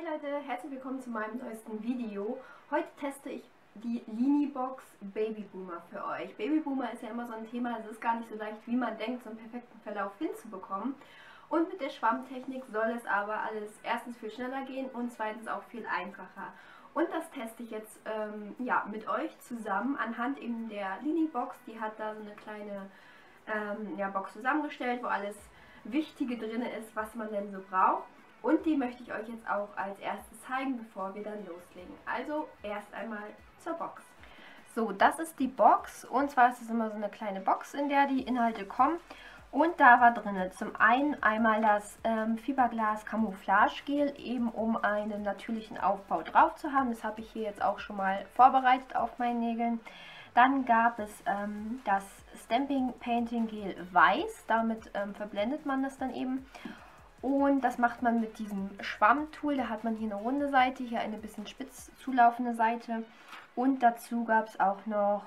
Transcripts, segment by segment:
Hey Leute, herzlich willkommen zu meinem neuesten Video. Heute teste ich die Linibox Baby Boomer für euch. Baby Boomer ist ja immer so ein Thema, es ist gar nicht so leicht, wie man denkt, so einen perfekten Verlauf hinzubekommen. Und mit der Schwammtechnik soll es aber alles erstens viel schneller gehen und zweitens auch viel einfacher. Und das teste ich jetzt mit euch zusammen anhand eben der Linibox. Die hat da so eine kleine Box zusammengestellt, wo alles Wichtige drin ist, was man denn so braucht. Und die möchte ich euch jetzt auch als erstes zeigen, bevor wir dann loslegen. Also erst einmal zur Box. So, das ist die Box und zwar ist es immer so eine kleine Box, in der die Inhalte kommen. Und da war drin zum einen einmal das Fiberglas Camouflage Gel, eben um einen natürlichen Aufbau drauf zu haben. Das habe ich hier jetzt auch schon mal vorbereitet auf meinen Nägeln. Dann gab es das Stamping Painting Gel Weiß, damit verblendet man das dann eben. Und das macht man mit diesem Schwammtool. Da hat man hier eine runde Seite, hier eine bisschen spitz zulaufende Seite. Und dazu gab es auch noch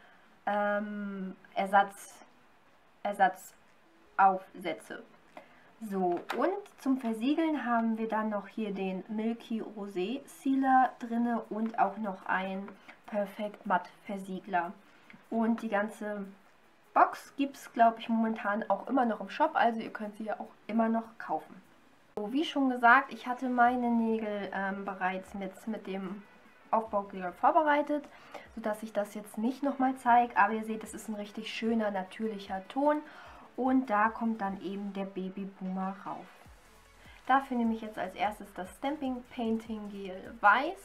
Ersatzaufsätze. So, und zum Versiegeln haben wir dann noch hier den Milky Rosé Sealer drin und auch noch ein Perfect Matt Versiegler. Und die ganze Box gibt es, glaube ich, momentan auch immer noch im Shop, also ihr könnt sie ja auch immer noch kaufen. So, wie schon gesagt, ich hatte meine Nägel bereits mit dem Aufbaugel vorbereitet, sodass ich das jetzt nicht nochmal zeige, aber ihr seht, es ist ein richtig schöner, natürlicher Ton und da kommt dann eben der Baby Boomer rauf. Dafür nehme ich jetzt als erstes das Stamping Painting Gel Weiß.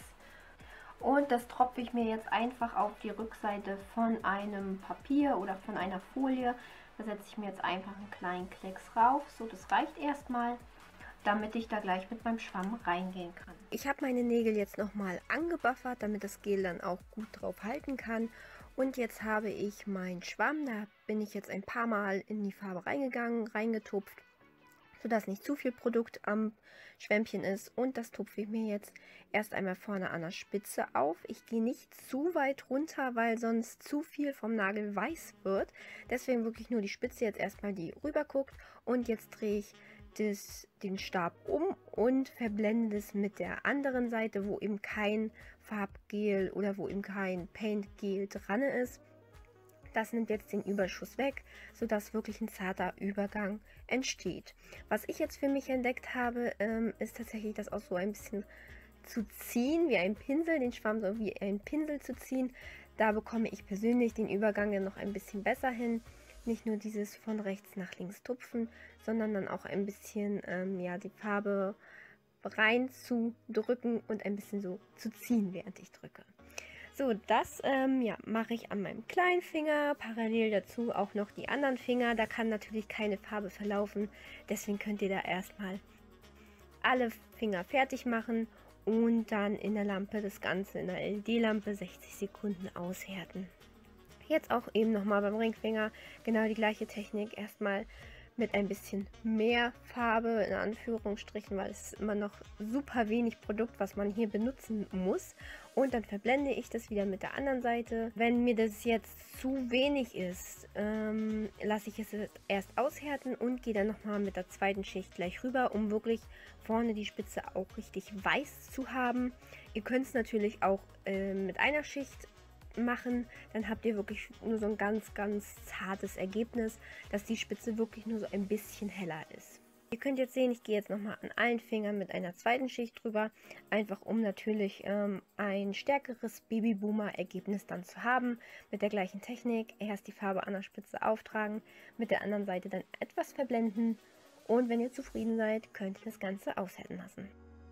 Und das tropfe ich mir jetzt einfach auf die Rückseite von einem Papier oder von einer Folie. Da setze ich mir jetzt einfach einen kleinen Klecks rauf. So, das reicht erstmal, damit ich da gleich mit meinem Schwamm reingehen kann. Ich habe meine Nägel jetzt nochmal angebuffert, damit das Gel dann auch gut drauf halten kann. Und jetzt habe ich meinen Schwamm, da bin ich jetzt ein paar Mal in die Farbe reingegangen, reingetupft, sodass nicht zu viel Produkt am Schwämmchen ist. Und das tupfe ich mir jetzt erst einmal vorne an der Spitze auf. Ich gehe nicht zu weit runter, weil sonst zu viel vom Nagel weiß wird. Deswegen wirklich nur die Spitze jetzt erstmal, die rüber guckt. Und jetzt drehe ich den Stab um und verblende es mit der anderen Seite, wo eben kein Farbgel oder wo eben kein Paintgel dran ist. Das nimmt jetzt den Überschuss weg, sodass wirklich ein zarter Übergang entsteht. Was ich jetzt für mich entdeckt habe, ist tatsächlich das auch so ein bisschen zu ziehen, wie ein Pinsel, den Schwamm so wie ein Pinsel zu ziehen. Da bekomme ich persönlich den Übergang dann noch ein bisschen besser hin. Nicht nur dieses von rechts nach links tupfen, sondern dann auch ein bisschen die Farbe rein zu drücken und ein bisschen so zu ziehen, während ich drücke. So, das mache ich an meinem kleinen Finger, parallel dazu auch noch die anderen Finger. Da kann natürlich keine Farbe verlaufen, deswegen könnt ihr da erstmal alle Finger fertig machen und dann in der Lampe das Ganze in der LED-Lampe 60 Sekunden aushärten. Jetzt auch eben nochmal beim Ringfinger genau die gleiche Technik, erstmal mit ein bisschen mehr Farbe, in Anführungsstrichen, weil es ist immer noch super wenig Produkt, was man hier benutzen muss. Und dann verblende ich das wieder mit der anderen Seite. Wenn mir das jetzt zu wenig ist, lasse ich es erst aushärten und gehe dann nochmal mit der zweiten Schicht gleich rüber, um wirklich vorne die Spitze auch richtig weiß zu haben. Ihr könnt es natürlich auch mit einer Schicht machen, dann habt ihr wirklich nur so ein ganz, ganz zartes Ergebnis, dass die Spitze wirklich nur so ein bisschen heller ist. Ihr könnt jetzt sehen, ich gehe jetzt nochmal an allen Fingern mit einer zweiten Schicht drüber, einfach um natürlich ein stärkeres Baby Boomer Ergebnis dann zu haben. Mit der gleichen Technik, erst die Farbe an der Spitze auftragen, mit der anderen Seite dann etwas verblenden und wenn ihr zufrieden seid, könnt ihr das Ganze aushärten lassen.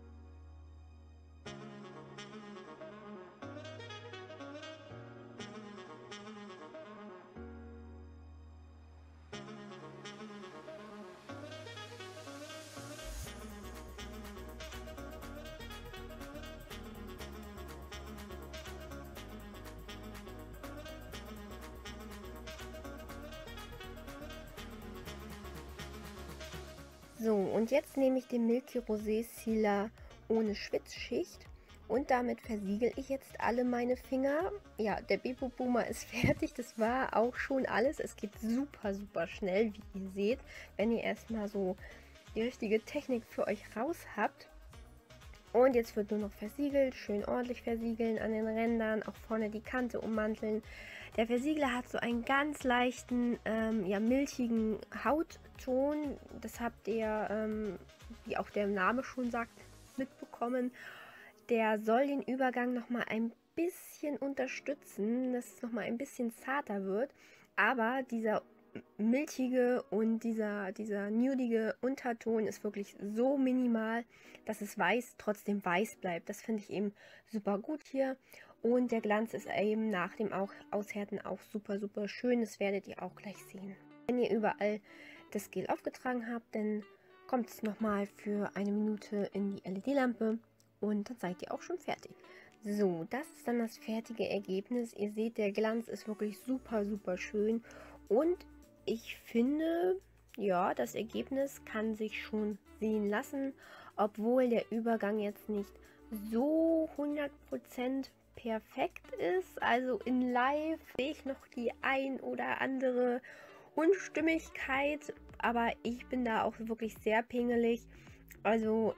So, und jetzt nehme ich den Milky Rosé Sealer ohne Schwitzschicht und damit versiegel ich jetzt alle meine Finger. Ja, der Baby Boomer ist fertig, das war auch schon alles. Es geht super, super schnell, wie ihr seht, wenn ihr erstmal so die richtige Technik für euch raus habt. Und jetzt wird nur noch versiegelt, schön ordentlich versiegeln an den Rändern, auch vorne die Kante ummanteln. Der Versiegler hat so einen ganz leichten, ja, milchigen Hautton. Das habt ihr, wie auch der Name schon sagt, mitbekommen. Der soll den Übergang nochmal ein bisschen unterstützen, dass es nochmal ein bisschen zarter wird. Aber dieser milchige und dieser nudige Unterton ist wirklich so minimal, dass es weiß trotzdem weiß bleibt. Das finde ich eben super gut hier. Und der Glanz ist eben nach dem Aushärten auch super, super schön. Das werdet ihr auch gleich sehen. Wenn ihr überall das Gel aufgetragen habt, dann kommt es nochmal für 1 Minute in die LED-Lampe und dann seid ihr auch schon fertig. So, das ist dann das fertige Ergebnis. Ihr seht, der Glanz ist wirklich super, super schön. Und ich finde, ja, das Ergebnis kann sich schon sehen lassen, obwohl der Übergang jetzt nicht so 100% perfekt ist. Also in Live sehe ich noch die ein oder andere Unstimmigkeit, aber ich bin da auch wirklich sehr pingelig. Also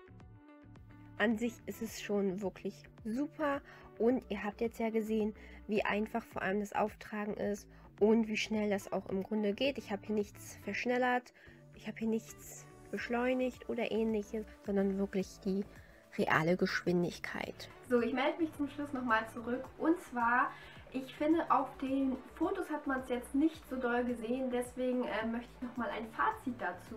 an sich ist es schon wirklich super und ihr habt jetzt ja gesehen, wie einfach vor allem das Auftragen ist und wie schnell das auch im Grunde geht. Ich habe hier nichts verschnellert, ich habe hier nichts beschleunigt oder ähnliches, sondern wirklich die reale Geschwindigkeit. So, ich melde mich zum Schluss nochmal zurück und zwar, ich finde, auf den Fotos hat man es jetzt nicht so doll gesehen, deswegen möchte ich nochmal ein Fazit dazu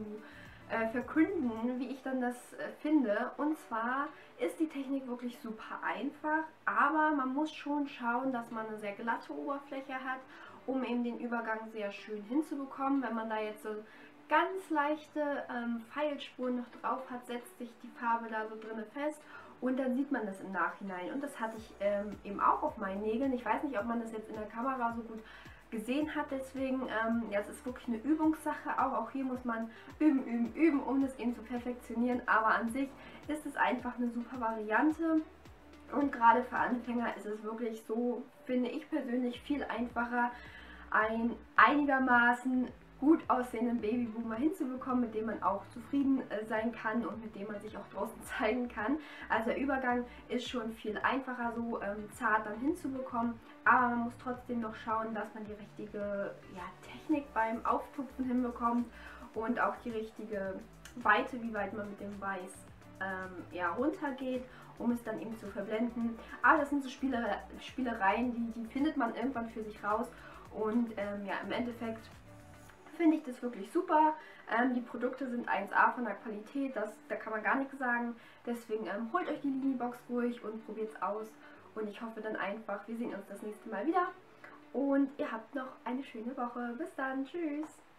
verkünden, wie ich dann das finde. Und zwar ist die Technik wirklich super einfach, aber man muss schon schauen, dass man eine sehr glatte Oberfläche hat, um eben den Übergang sehr schön hinzubekommen. Wenn man da jetzt so ganz leichte Feilspuren noch drauf hat, setzt sich die Farbe da so drinne fest und dann sieht man das im Nachhinein. Und das hatte ich eben auch auf meinen Nägeln. Ich weiß nicht, ob man das jetzt in der Kamera so gut gesehen hat, deswegen, ja, es ist wirklich eine Übungssache, auch hier muss man üben, üben, üben, um das eben zu perfektionieren, aber an sich ist es einfach eine super Variante und gerade für Anfänger ist es wirklich so, finde ich persönlich, viel einfacher, einen einigermaßen gut aussehenden Babyboomer hinzubekommen, mit dem man auch zufrieden sein kann und mit dem man sich auch draußen zeigen kann. Also der Übergang ist schon viel einfacher so zart dann hinzubekommen, aber man muss trotzdem noch schauen, dass man die richtige, ja, Technik beim Auftupfen hinbekommt und auch die richtige Weite, wie weit man mit dem Weiß ja, runtergeht, um es dann eben zu verblenden. Aber das sind so Spielereien, die findet man irgendwann für sich raus und ja, im Endeffekt finde ich das wirklich super. Die Produkte sind 1A von der Qualität, da kann man gar nichts sagen. Deswegen holt euch die Linibox ruhig und probiert es aus. Und ich hoffe dann einfach, wir sehen uns das nächste Mal wieder. Und ihr habt noch eine schöne Woche. Bis dann. Tschüss.